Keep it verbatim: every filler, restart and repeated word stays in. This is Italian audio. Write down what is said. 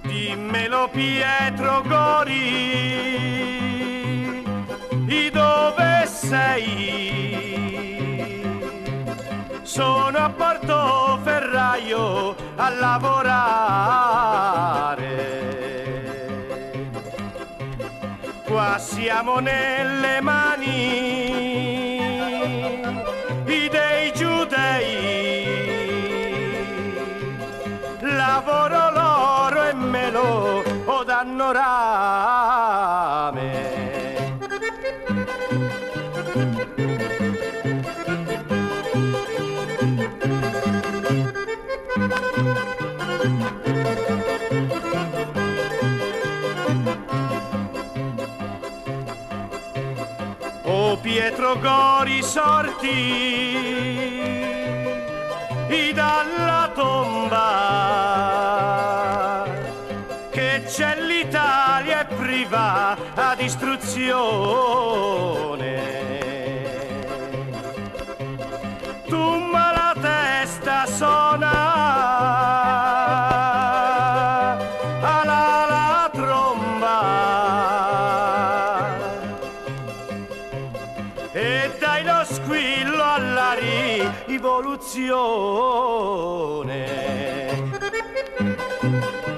Dimmelo Pietro Gori, di dove sei? Sono a Portoferraio a lavorare. Qua siamo nelle mani dei giudei. Lavoro l'oro e me lo o danno rame. O Pietro Gori sorti dalla tomba, che c'è l'Italia è priva a distruzione. Tu ma la testa suona alla la tromba e dai lo squillo alla rivoluzione.